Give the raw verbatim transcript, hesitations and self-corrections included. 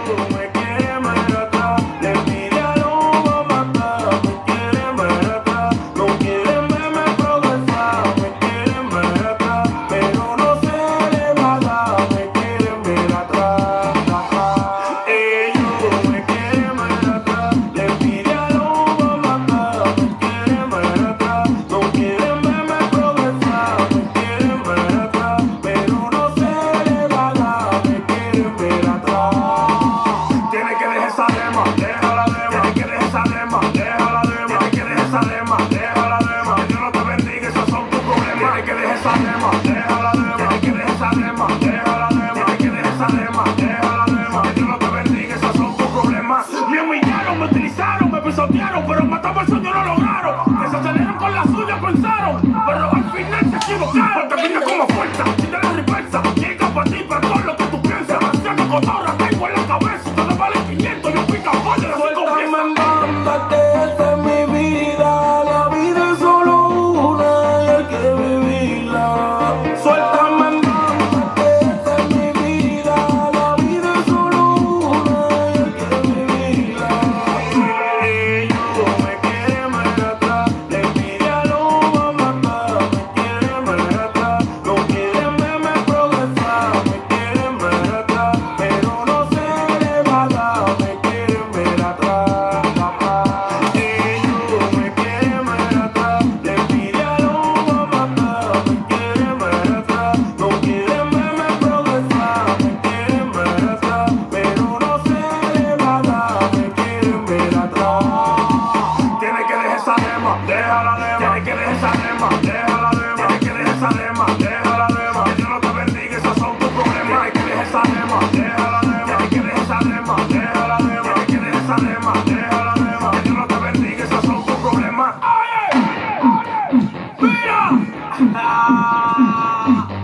me quieren ver atrás. Le pide a Luma matar, me quieren ver atrás. No quieren verme progresar, me quieren ver atrás. Pero no se le va a dar, me quieren ver atrás, atrás. Ellos me quieren ver atrás. Le pide a Luma matar, me quieren ver atrás. No quieren verme progresar, me quieren ver atrás. Pero no se le va a dar, me quieren ver atrás. Tiene que dejar esa dema, deja la dema. Tiene que dejar esa dema, deja la dema. Tiene que dejar esa dema, deja la dema. Que Dios no te bendiga, esos son tus problemas. Tiene que dejar esa dema, deja la dema. Tiene que dejar esa dema, deja la dema. Tiene que dejar esa dema, deja la dema. Que Dios no te bendiga, esos son tus problemas. Me humillaron, me utilizaron, me pisotearon, pero matar el sueño no lograron. Desaceleraron con la suya, pensaron, pero al final se equivocaron. Porque vine como fuerza, sin de la reversa. Llega para ti, para todo lo que tú piensas. Demasiado cotorra tengo en la cabeza. Todo vale quinientos, yo pica pollo, así Suéltame en confiesa. banda que esta es mi vida. La vida es solo una y hay que vivirla. Suéltame en banda que esta es mi vida. La vida es solo una y hay que vivirla. Ellos me quieren ver atrás. Le pide a Luma matar, me quieren ver atrás. No quieren verme progresar, me quieren ver atrás. Pero no se le va a dar, me quieren ver atrás, atrás. Ellos me quieren ver atrás. Le pide a Luma matar, me quieren ver atrás. No quieren verme progresar, me quieren ver atrás. Pero no se le va a dar, me quieren ver atrás. Tiene que dejar esa dema, deja la dema. Tiene que dejar esa dema, deja la dema. Tiene que dejar esa dema, deja la dema. Que Dios no te bendiga, esos son tus problemas. Tiene que dejar esa dema, deja la dema. Tiene que dejar esa dema, deja la dema. Tiene que dejar esa dema, deja la dema. Que Dios no te bendiga, esos son tus problemas. ¡Oye! ¡Mira!